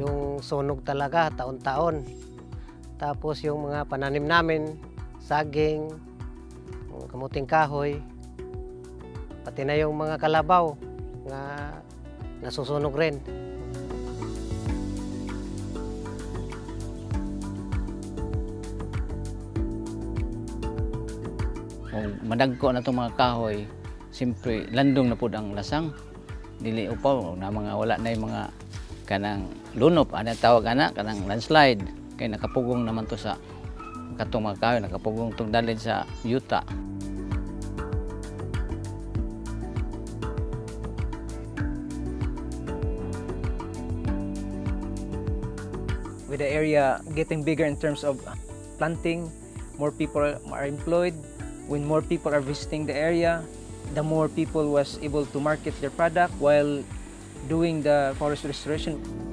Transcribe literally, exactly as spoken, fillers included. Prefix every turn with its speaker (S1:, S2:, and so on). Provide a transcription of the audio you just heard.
S1: yung sunog talaga taon-taon. Tapos yung mga pananim namin, saging, kamuting kahoy, pati na yung mga kalabaw nga nasusunog rin.
S2: Kung madagko na itong mga kahoy, siyempre landong na po ang lasang. Dili upaw na mga wala na yung mga kanang lunop, ano tawag ana, kanang landslide. Kaya nakapugong naman to sa katong mga kahoy, nakapugong itong dalid sa yuta.
S3: With the area getting bigger in terms of planting, more people are employed. When more people are visiting the area, the more people was able to market their product while doing the forest restoration.